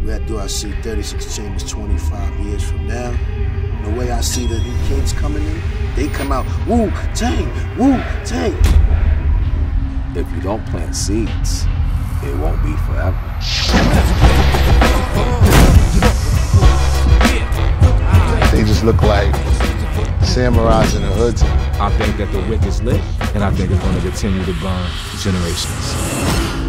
Where do I see 36 Chambers 25 years from now? The way I see the new kids coming in, they come out, Wu-Tang, Wu-Tang. If you don't plant seeds, it won't be forever. They just look like samurais in the hood. I think that the wick is lit, and I think it's going to continue to burn generations.